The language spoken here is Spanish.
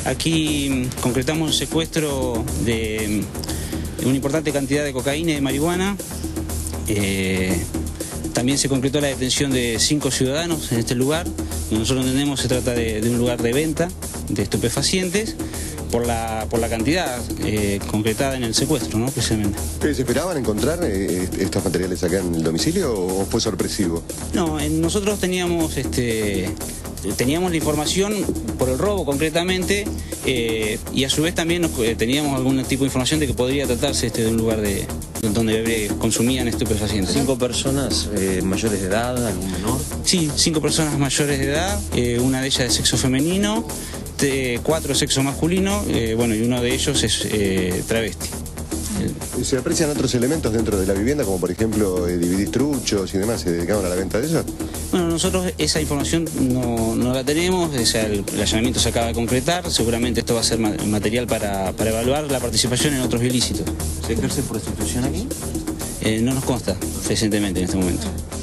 Aquí concretamos un secuestro de una importante cantidad de cocaína y de marihuana. También se concretó la detención de 5 ciudadanos en este lugar. Nosotros entendemos se trata de un lugar de venta de estupefacientes por la cantidad concretada en el secuestro, ¿no? Precisamente. ¿Se esperaban encontrar estos materiales acá en el domicilio o fue sorpresivo? No, nosotros teníamos la información por el robo concretamente, y a su vez también teníamos algún tipo de información de que podría tratarse de un lugar donde consumían estupefacientes. 5 personas mayores de edad, algún menor. Sí, 5 personas mayores de edad, una de ellas de sexo femenino, 4 de sexo masculino, y uno de ellos es travesti. ¿Se aprecian otros elementos dentro de la vivienda, como por ejemplo DVDs truchos y demás? ¿Se dedicaban a la venta de ellos? Bueno, nosotros esa información no la tenemos, o sea, el allanamiento se acaba de concretar, seguramente esto va a ser material para evaluar la participación en otros ilícitos. ¿Se ejerce prostitución aquí? No nos consta recientemente en este momento.